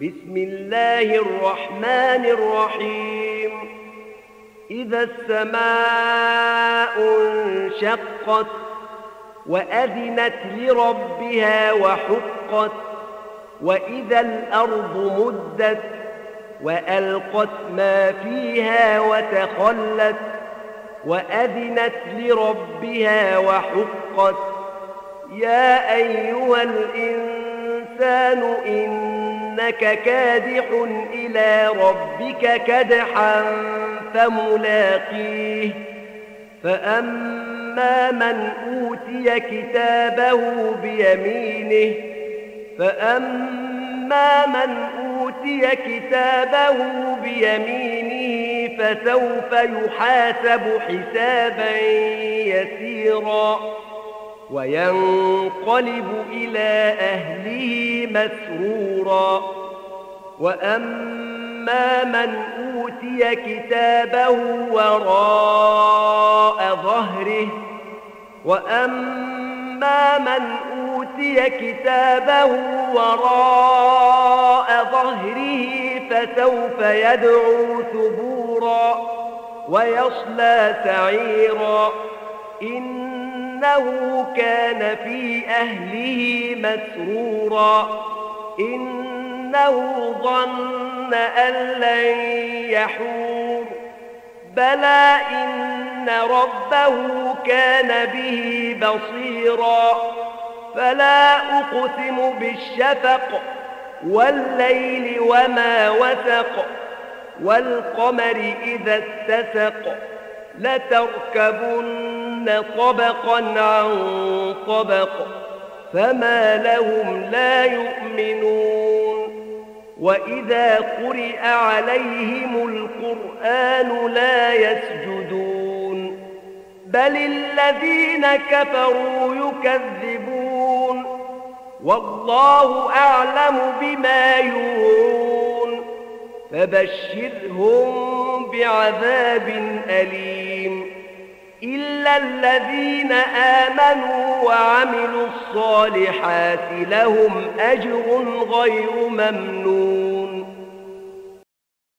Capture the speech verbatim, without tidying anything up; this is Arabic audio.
بسم الله الرحمن الرحيم إذا السماء انشقت وأذنت لربها وحقت وإذا الأرض مدت وألقت ما فيها وتخلت وأذنت لربها وحقت يا أيها الإنسان إنك كادح إلى ربك كدحا فملاقيه فأما من أوتي كتابه بيمينه فأما من أوتي كتابه بيمينه فسوف يحاسب حسابا يسيرا وينقلب إلى أهله مسرورا وأما من أوتي كتابه وراء ظهره وأما من أوتي كتابه وراء ظهره فسوف يدعو ثبورا ويصلى سعيرا إنه كان في أهله مسرورا إنه ظن أن لن يحور بلى إن ربه كان به بصيرا فلا أقسم بالشفق والليل وما وسق والقمر إذا اتسق لتركبن طبقا عن طبق فما لهم لا يؤمنون وإذا قرئ عليهم القرآن لا يسجدون بل الذين كفروا يكذبون والله أعلم بما يوعون فبشرهم بعذاب أليم إلا الذين آمنوا وعملوا الصالحات لهم أجر غير ممنون